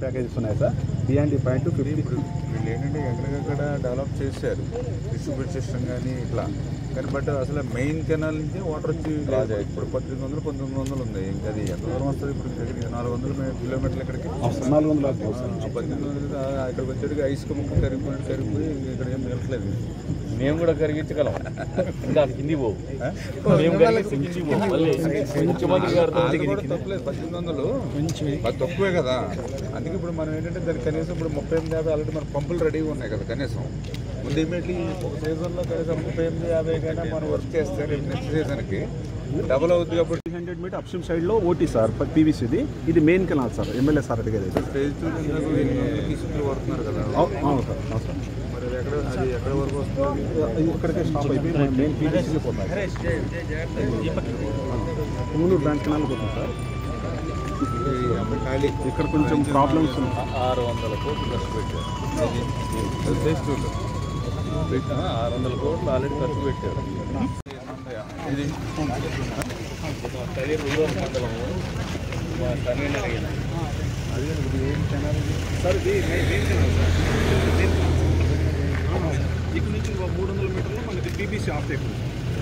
Packages ఉన్నాయి sir. Beyond point 50 వీళ్ళు ఏంటంటే ఎక్కడికక్కడ డెవలప్ చేశారు డిస్ట్రిబ్యూట్ సిస్టమ్ కానీ ఇట్లా కానీ బట్ అసలు మెయిన్ కెనాల్ నుంచి వాటర్ వచ్చి ఇప్పుడు 1800-1900 ఉంది. ఇంకా అది ఎంత దూరం వస్తుంది ఇప్పుడు ఇక్కడికి 400 కిలోమీటర్లు ఇక్కడికి 1800 ఇక్కడికి వచ్చేటికి ఐస్ ముక్క కరిగిపోయి ఇక్కడ ఏం మిగలట్లేదు. మేము కూడా కరిగించగలం. ఇంకా కింది పోవు ముఖ్యమంత్రి గారు కూడా తప్పలేదు. 1800 అది తక్కువే కదా. అందుకే ఇప్పుడు మనం ఏంటంటే దానికి కనీసం ఇప్పుడు 38-50 ఆల్రెడీ మన పంపులు రెడీగా ఉన్నాయి కదా. కనీసం ముందు ఇమీడియట్లీ ఒక సీజన్లో కనీసం 38-50 కైనా మనం వర్క్ చేస్తే రేపు నెక్స్ట్ సీజన్కి డబుల్ అవుతుంది. కాబట్టి 300 మీటర్ అప్స్ట్రీమ్ సైడ్లో ఓటీ సార్ పీవీసీది. ఇది main canal sir. MLA sir అడిగేది ఫేజ్ 2 తీసుకుని పడుతున్నారు కదా. అవును సార్. అవును సార్. మరి అది ఎక్కడ వరకు వస్తుంది? ఇక్కడికే స్టాప్ అయిపోయి మెయిన్ పీవీసీలో పోతాయి. మూడు బ్రాంచ్ కెనాల్ పోతుంది సార్. ఇక్కడ కొంచెం ప్రాబ్లమ్స్ 600 కోట్లు ఖర్చు పెట్టారు. ఫేజ్ 2 600 కోట్లు ఆల్రెడీ ఖర్చు పెట్టారు. ఇది అది ఏం కెనాల్ సార్. ఇది మెయిన్ కెనాల్ సార్. ఇక్కడ నుంచి 300 మీటర్లు మనకి పీబీసీ ఆఫ్ అయిపోయింది.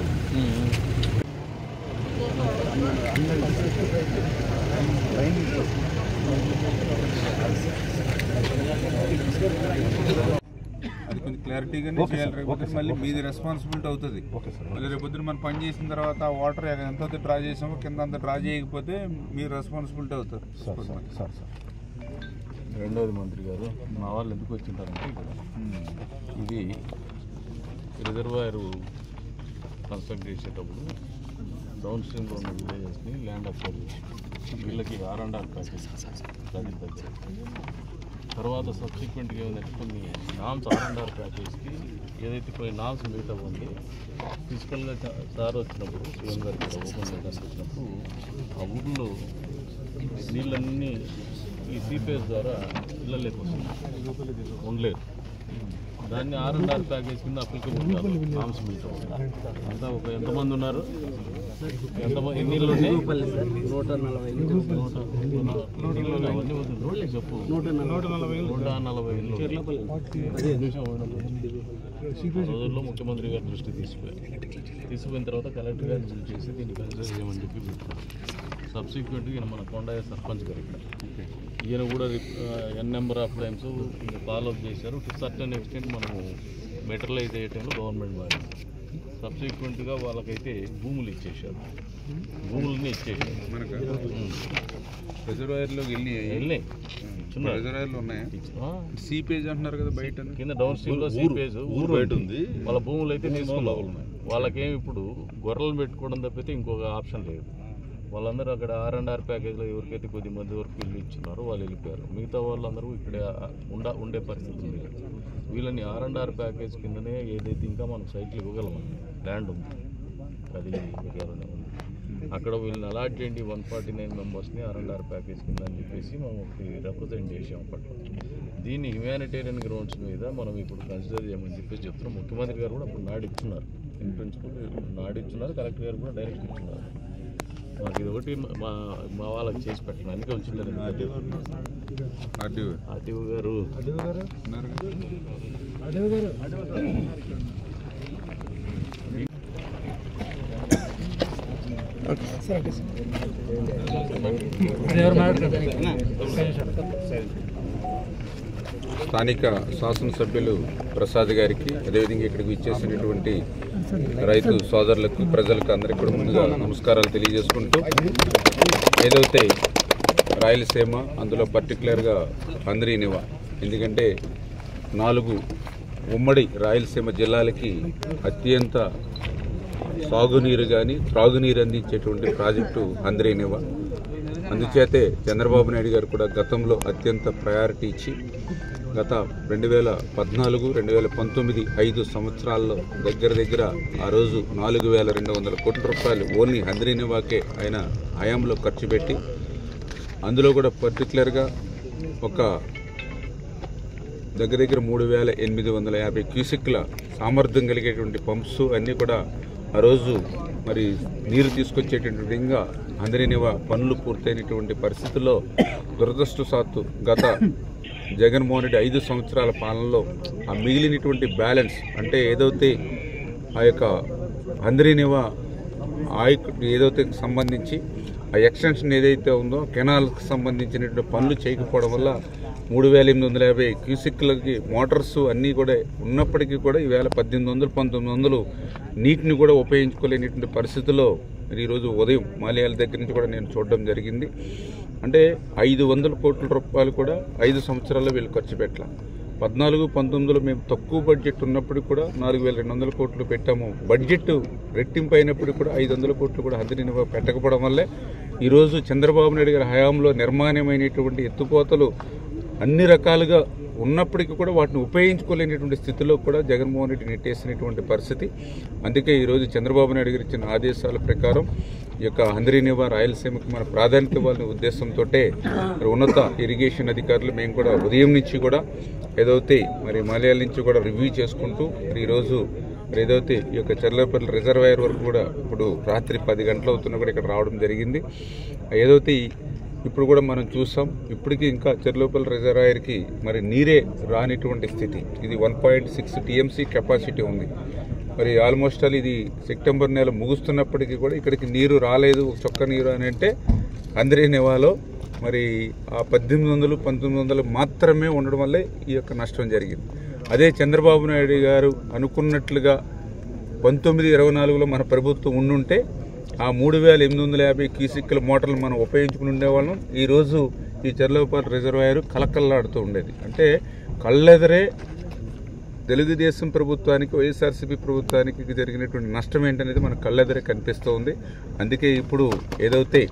అది కొంచెం క్లారిటీగానే చేయాలి. రేపు మళ్ళీ మీది రెస్పాన్సిబిలిటీ అవుతుంది. మళ్ళీ రేపొద్దున మనం పని చేసిన తర్వాత వాటర్ ఎంత డ్రా చేసామో కింద అంత డ్రా చేయకపోతే మీరు రెస్పాన్సిబిలిటీ అవుతుంది. సార్ రెండవది మంత్రి గారు, మా వాళ్ళు ఎందుకు వచ్చింటారంటే ఇక్కడ ఇది రిజర్వాయర్ కన్స్ట్రక్ట్ చేసేటప్పుడు డౌన్ స్ట్రీమ్లో ఉన్న విలేజెస్ని ల్యాండ్ అక్వైర్ చేసి వీళ్ళకి R&R ప్యాకేజ్ దానికి దగ్గర తర్వాత సబ్సిక్వెంట్గా ఏమైందంటే కొన్ని నామ్స్ R&R ప్యాకేజ్కి ఏదైతే కొన్ని నామ్స్ మీట్ అవ్వండి ఫిజికల్గా సార్ వచ్చినప్పుడు సీఎం గారికి ఓపెన్ చేయడానికి వచ్చినప్పుడు ఆ ఊళ్ళో నీళ్ళన్నీ ఈ సీపేజ్ ద్వారా ఇళ్ళలోకి వస్తుంది ఉండలేదు. దాన్ని R&R ప్యాకేజ్ కింద అప్లికబుల్ కాదు. నామ్స్ మీట్ అంతా ఒక ఎంతమంది ఉన్నారు, ఎన్ని ఇళ్ళు ఉన్నాయి? 140 అవన్నీ చెప్పు. 140 రోజుల్లో ముఖ్యమంత్రి గారి దృష్టి తీసుకుపోయిన తర్వాత కలెక్టర్ గారిని చూసి దీన్ని కన్సిడర్ చేయమని చెప్పి పెట్టారు. సబ్సిక్వెంట్గా ఈయన మన కొండయ్య సర్పంచ్ గారు ఇక్కడ ఈయన కూడా N number of times follow up చేశారు. టు సర్టన్ ఎక్స్టెంట్ మనము మెటీరియలైజ్ చేయటంలో గవర్నమెంట్ వాడింది. సబ్సిక్వెంట్గా వాళ్ళకైతే భూములు ఇచ్చేసారు. భూములని ఇచ్చేసారు. మనకు రిజర్వాయర్లోకి వెళ్ళినాయి. చిన్న రిజర్వాయర్లు ఉన్నాయా? సీపేజ్ అంటున్నారు కదా బయట కింద డౌన్ స్ట్రీమ్లో సీపేజ్ ఊరు బయట ఉంది. వాళ్ళ భూములు అయితే తీసుకున్నారు. వాళ్ళకేమి ఇప్పుడు గొర్రెలు పెట్టుకోవడం తప్పితే ఇంకొక ఆప్షన్ లేదు. వాళ్ళందరూ అక్కడ R&R ప్యాకేజ్లో ఎవరికైతే కొద్ది మంది వరకు ఇల్లు ఇచ్చినారో వాళ్ళు వెళ్ళిపోయారు. మిగతా వాళ్ళందరూ ఇక్కడే ఉండే పరిస్థితి ఉంది. వీళ్ళని R&R ప్యాకేజ్ కిందనే ఏదైతే ఇంకా మనం సైట్లు ఇవ్వగలమని ల్యాండ్ ఉంది, అది ఉంది. అక్కడ వీళ్ళని అలాట్ చేయండి 149 మెంబర్స్ని R&R ప్యాకేజ్ కింద అని చెప్పేసి మనం ఒకటి రిప్రజెంట్ చేసాం అప్పట్లో. దీన్ని హ్యుమానిటేరియన్ గ్రౌండ్స్ మీద మనం ఇప్పుడు కన్సిడర్ చేయమని చెప్పేసి చెప్తున్నాం. ముఖ్యమంత్రి గారు కూడా అప్పుడు నాడిచ్చున్నారు, ఇన్ ప్రిన్సిపల్ నాడిచ్చున్నారు. కలెక్టర్ గారు కూడా డైరెక్ట్ ఇచ్చున్నారు. మాకు ఇది ఒకటి మా వాళ్ళకి చేసి పెట్టడం అందుకే వచ్చింది. ఆర్టీఓ గారు స్థానిక శాసనసభ్యులు ప్రసాద్ గారికి, అదేవిధంగా ఇక్కడికి ఇచ్చేసినటువంటి రైతు సోదరులకు, ప్రజలకు అందరికీ కూడా ముందుగా నమస్కారాలు తెలియజేసుకుంటూ, ఏదైతే రాయలసీమ అందులో పర్టికులర్గా హంద్రీనివా, ఎందుకంటే 4 ఉమ్మడి రాయలసీమ జిల్లాలకి అత్యంత సాగునీరు కానీ త్రాగునీరు అందించేటువంటి ప్రాజెక్టు హంద్రీనివా. అందుచేతే చంద్రబాబు నాయుడు గారు కూడా గతంలో అత్యంత ప్రయారిటీ ఇచ్చి గత 2014-2019 5 సంవత్సరాల్లో దగ్గర ఆ రోజు 4,200 కోట్ల రూపాయలు ఓన్లీ హంద్రీనివాకే ఆయన హయాంలో ఖర్చు పెట్టి, అందులో కూడా పర్టికులర్గా ఒక దగ్గర 3,850 క్యూసెక్ల సామర్థ్యం కలిగేటువంటి పంప్స్ అన్నీ కూడా ఆ రోజు మరి నీరు తీసుకొచ్చేటువంటి విధంగా అందరినివా పనులు పూర్తయినటువంటి పరిస్థితుల్లో దురదృష్టవశాత్తు గత జగన్మోహన్ రెడ్డి 5 సంవత్సరాల పాలనలో ఆ మిగిలినటువంటి బ్యాలెన్స్ అంటే ఏదైతే ఆ యొక్క అందరినివా ఏదైతే సంబంధించి ఆ ఎక్స్టెన్షన్ ఏదైతే ఉందో కెనాల్కి సంబంధించినటువంటి పనులు చేయకపోవడం వల్ల 3850 క్యూసిక్లకి మోటార్స్ అన్నీ కూడా ఉన్నప్పటికీ కూడా ఈవేళ 1800-1900 నీటిని కూడా ఉపయోగించుకోలేనటువంటి పరిస్థితుల్లో ఈరోజు ఉదయం మాలియాల దగ్గర నుంచి కూడా నేను చూడడం జరిగింది. అంటే 500 కోట్ల రూపాయలు కూడా 5 సంవత్సరాల్లో వీళ్ళు ఖర్చు పెట్టాలి. 14-19లో మేము తక్కువ బడ్జెట్ ఉన్నప్పుడు కూడా 4200 కోట్లు పెట్టాము. బడ్జెట్ రెట్టింపు అయినప్పుడు కూడా 500 కోట్లు కూడా అందరిని పెట్టకపోవడం వల్లే ఈరోజు చంద్రబాబు నాయుడు గారి హయాంలో నిర్మాణమైనటువంటి ఎత్తుపోతలు అన్ని రకాలుగా ఉన్నప్పటికీ కూడా వాటిని ఉపయోగించుకోలేనటువంటి స్థితిలో కూడా జగన్మోహన్ రెడ్డి నెట్టేసినటువంటి పరిస్థితి. అందుకే ఈరోజు చంద్రబాబు నాయుడు గారు ఇచ్చిన ఆదేశాల ప్రకారం ఈ యొక్క అందరినివా రాయలసీమకి మన ప్రాధాన్యత ఇవ్వాలనే ఉద్దేశంతో ఉన్నత ఇరిగేషన్ అధికారులు మేము కూడా ఉదయం నుంచి కూడా ఏదైతే మరి మాలియాల నుంచి కూడా రివ్యూ చేసుకుంటూ ఈరోజు ఏదైతే ఈ యొక్క చర్లపల్లి రిజర్వాయర్ వరకు కూడా ఇప్పుడు రాత్రి 10 గంటలు అవుతున్నా కూడా ఇక్కడ రావడం జరిగింది. ఏదైతే ఇప్పుడు కూడా మనం చూసాం, ఇప్పటికీ ఇంకా చర్లపల్లి రిజర్వాయర్కి మరి నీరే రానిటువంటి స్థితి. ఇది 1.6 టీఎంసీ కెపాసిటీ ఉంది. మరి ఆల్మోస్ట్ ఆల్ ఇది సెప్టెంబర్ నెల ముగుస్తున్నప్పటికీ కూడా ఇక్కడికి నీరు రాలేదు, చొక్క నీరు అని అంటే అందరినివాలో మరి ఆ 1800-1900 మాత్రమే ఉండడం వల్లే ఈ యొక్క నష్టం జరిగింది. అదే చంద్రబాబు నాయుడు గారు అనుకున్నట్లుగా 1924లో మన ప్రభుత్వం ఉండుంటే ఆ 3850 క్యూసిక్ల మోటార్లు మనం ఉపయోగించుకుని ఉండేవాళ్ళం. ఈరోజు ఈ చర్లపల్లి రిజర్వాయర్ కలకల్లాడుతూ ఉండేది. అంటే కళ్ళెదరే తెలుగుదేశం ప్రభుత్వానికి వైఎస్ఆర్సీపీ ప్రభుత్వానికి జరిగినటువంటి నష్టం ఏంటనేది మన కళ్ళెదరే కనిపిస్తూ ఉంది. అందుకే ఇప్పుడు ఏదైతే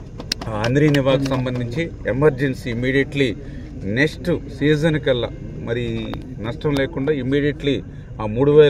అందరినివాకి సంబంధించి ఎమర్జెన్సీ ఇమ్మీడియట్లీ నెక్స్ట్ సీజన్ కల్లా మరి నష్టం లేకుండా ఇమ్మీడియట్లీ ఆ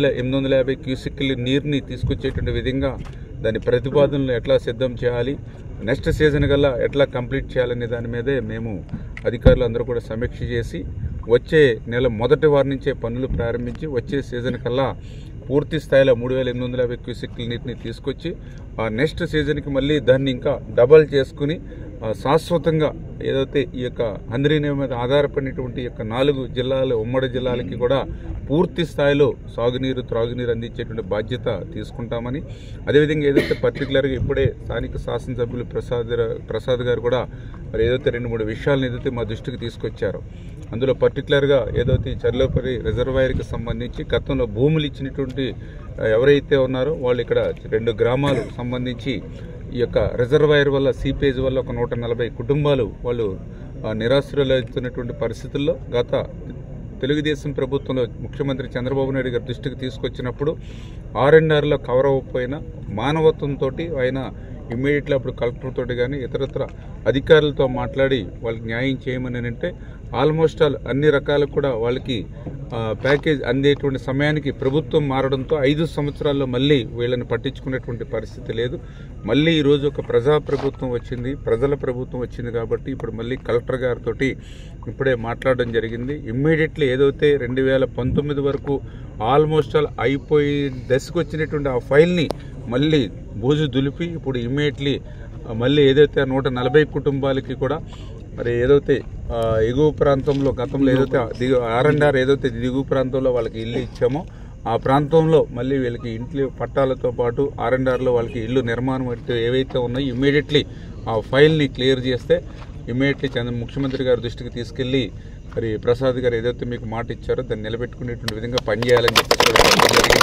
3850 క్యూసిక్ల నీరుని తీసుకొచ్చేటువంటి విధంగా దాని ప్రతిపాదనలు ఎట్లా సిద్ధం చేయాలి, నెక్స్ట్ సీజన్ కల్లా ఎట్లా కంప్లీట్ చేయాలనే దాని మీదే మేము అధికారులు అందరూ కూడా సమీక్ష చేసి వచ్చే నెల మొదటి వారం నుంచే పనులు ప్రారంభించి వచ్చే సీజన్ కల్లా పూర్తి స్థాయిలో 3850 క్యూసిక్ల నీటిని తీసుకొచ్చి ఆ నెక్స్ట్ సీజన్కి మళ్ళీ దాన్ని ఇంకా డబల్ చేసుకుని శాశ్వతంగా ఏదైతే ఈ యొక్క అందరిని మీద ఆధారపడినటువంటి యొక్క 4 జిల్లాలు ఉమ్మడి జిల్లాలకి కూడా పూర్తి స్థాయిలో సాగునీరు త్రాగునీరు అందించేటువంటి బాధ్యత తీసుకుంటామని, అదేవిధంగా ఏదైతే పర్టికులర్గా ఇప్పుడే స్థానిక శాసనసభ్యులు ప్రసాద్ గారు కూడా మరి ఏదైతే 2-3 విషయాలను ఏదైతే మా దృష్టికి తీసుకొచ్చారో అందులో పర్టికులర్గా ఏదైతే చర్లపల్లి రిజర్వాయర్కి సంబంధించి గతంలో భూములు ఇచ్చినటువంటి ఎవరైతే ఉన్నారో వాళ్ళు ఇక్కడ 2 గ్రామాలు సంబంధించి ఈ యొక్క రిజర్వాయర్ వల్ల సీపేజ్ వల్ల ఒక 140 కుటుంబాలు వాళ్ళు నిరాశ్రయులవుతున్నటువంటి పరిస్థితుల్లో గత తెలుగుదేశం ప్రభుత్వంలో ముఖ్యమంత్రి చంద్రబాబు నాయుడు గారి దృష్టికి తీసుకొచ్చినప్పుడు R&Rలో కవర్ అవ్వకపోయినా మానవత్వంతో ఆయన ఇమ్మీడియట్లీ అప్పుడు కలెక్టర్ తోటి కానీ ఇతరత్ర అధికారులతో మాట్లాడి వాళ్ళకి న్యాయం చేయమని అంటే ఆల్మోస్ట్ ఆల్ అన్ని రకాలకు కూడా వాళ్ళకి ప్యాకేజ్ అందేటువంటి సమయానికి ప్రభుత్వం మారడంతో 5 సంవత్సరాల్లో మళ్ళీ వీళ్ళని పట్టించుకునేటువంటి పరిస్థితి లేదు. మళ్ళీ ఈరోజు ఒక ప్రజాప్రభుత్వం వచ్చింది, ప్రజల ప్రభుత్వం వచ్చింది కాబట్టి ఇప్పుడు మళ్ళీ కలెక్టర్ గారితో ఇప్పుడే మాట్లాడడం జరిగింది. ఇమ్మీడియట్లీ ఏదైతే 2019 వరకు ఆల్మోస్ట్ ఆల్ అయిపోయి దశకు వచ్చినటువంటి ఆ ఫైల్ని మళ్ళీ బోజు దులిపి ఇప్పుడు ఇమ్మీడియట్లీ మళ్ళీ ఏదైతే 140 కుటుంబాలకి కూడా మరి ఏదైతే ఎగువ ప్రాంతంలో గతంలో ఏదైతే R&R ఏదైతే దిగువ ప్రాంతంలో వాళ్ళకి ఇల్లు ఇచ్చామో ఆ ప్రాంతంలో మళ్ళీ వీళ్ళకి ఇంట్లో పట్టాలతో పాటు R&Rలో వాళ్ళకి ఇల్లు నిర్మాణం ఏవైతే ఉన్నాయో ఇమ్మీడియట్లీ ఆ ఫైల్ని క్లియర్ చేస్తే ఇమ్మీడియట్లీ ముఖ్యమంత్రి గారి దృష్టికి తీసుకెళ్లి మరి ప్రసాద్ గారు ఏదైతే మీకు మాట ఇచ్చారో దాన్ని నిలబెట్టుకునేటువంటి విధంగా పనిచేయాలని చెప్పి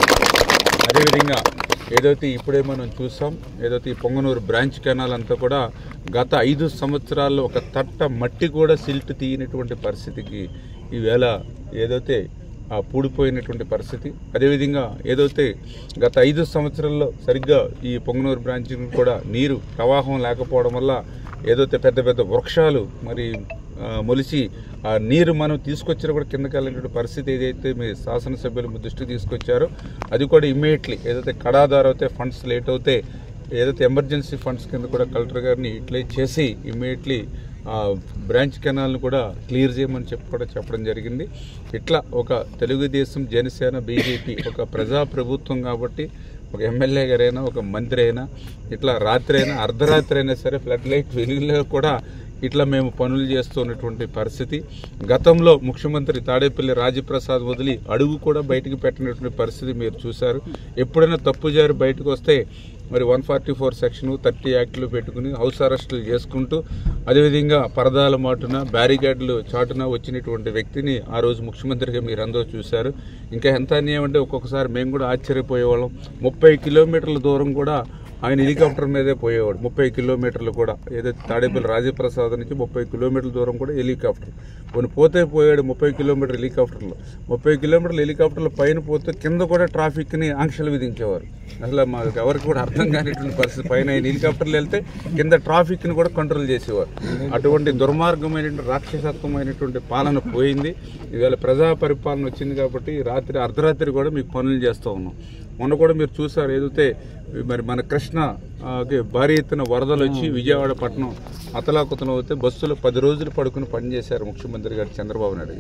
అదేవిధంగా ఏదైతే ఇప్పుడే మనం చూసాం ఏదైతే ఈ పొంగనూరు బ్రాంచ్ కెనాల్ అంతా కూడా గత 5 సంవత్సరాల్లో ఒక తట్ట మట్టి కూడా సిల్ట్ తీయనటువంటి పరిస్థితికి ఈవేళ ఏదైతే పూడిపోయినటువంటి పరిస్థితి. అదేవిధంగా ఏదైతే గత 5 సంవత్సరాల్లో సరిగ్గా ఈ పొంగనూరు బ్రాంచ్ కూడా నీరు ప్రవాహం లేకపోవడం వల్ల ఏదైతే పెద్ద పెద్ద వృక్షాలు మరి మొలిచి ఆ నీరు మనం తీసుకొచ్చినా కూడా కిందకి వెళ్ళినటువంటి పరిస్థితి ఏదైతే మీ శాసనసభ్యులు దృష్టికి తీసుకొచ్చారో అది కూడా ఇమ్మీడియట్లీ ఏదైతే కడాదారు అయితే ఫండ్స్ లేట్ అవుతే ఏదైతే ఎమర్జెన్సీ ఫండ్స్ కింద కూడా కలెక్టర్ గారిని యూటిలైజ్ చేసి ఇమ్మీడియట్లీ బ్రాంచ్ కెనాల్ను కూడా క్లియర్ చేయమని చెప్పడం జరిగింది. ఇట్లా ఒక తెలుగుదేశం జనసేన బీజేపీ ఒక ప్రజాప్రభుత్వం కాబట్టి ఒక ఎమ్మెల్యే గారైనా ఒక మంత్రి అయినా ఇట్లా రాత్రి అయినా అర్ధరాత్రి అయినా సరే ఫ్లడ్ లైట్ వెలుగులో కూడా ఇట్లా మేము పనులు చేస్తున్నటువంటి పరిస్థితి. గతంలో ముఖ్యమంత్రి తాడేపల్లి రాజప్రసాద్ వదిలి అడుగు కూడా బయటికి పెట్టినటువంటి పరిస్థితి మీరు చూశారు. ఎప్పుడైనా తప్పు జారి బయటకు వస్తే మరి 144 సెక్షన్ 30 యాక్ట్లు పెట్టుకుని హౌస్ అరెస్టులు చేసుకుంటూ అదేవిధంగా పరదాల మాటున బ్యారికేడ్లు చాటున వచ్చినటువంటి వ్యక్తిని ఆ రోజు ముఖ్యమంత్రిగా మీరు అందరూ చూశారు. ఇంకా ఎంత అన్యాయం అంటే ఒక్కొక్కసారి మేము కూడా ఆశ్చర్యపోయేవాళ్ళం. 30 కిలోమీటర్ల దూరం కూడా ఆయన హెలికాప్టర్ మీదే పోయేవాడు. 30 కిలోమీటర్లు కూడా ఏదైతే తాడేపల్లి రాజప్రసాద్ నుంచి 30 కిలోమీటర్ల దూరం కూడా హెలికాప్టర్ పోతే పోయాడు. 30 కిలోమీటర్ల హెలికాప్టర్లో 30 కిలోమీటర్ల హెలికాప్టర్ల పైన పోతే కింద కూడా ట్రాఫిక్ని ఆంక్షలు విధించేవారు. అసలు మాకు ఎవరికి కూడా అర్థం కానిటువంటి పరిస్థితి. పైన ఆయన హెలికాప్టర్లు వెళ్తే కింద ట్రాఫిక్ని కూడా కంట్రోల్ చేసేవారు. అటువంటి దుర్మార్గమైనటువంటి రాక్షసత్వమైనటువంటి పాలన పోయింది. ఇవాళ ప్రజా పరిపాలన వచ్చింది కాబట్టి రాత్రి అర్ధరాత్రి కూడా మీకు పనులు చేస్తూ ఉన్నాం. మొన్న కూడా మీరు చూసారు ఏదైతే మరి మన కృష్ణ భారీ ఎత్తున వరదలు వచ్చి విజయవాడ పట్టణం అతలాకుతలం అవుతే బస్సులో 10 రోజులు పడుకుని పనిచేశారు ముఖ్యమంత్రి గారు చంద్రబాబు నాయుడు.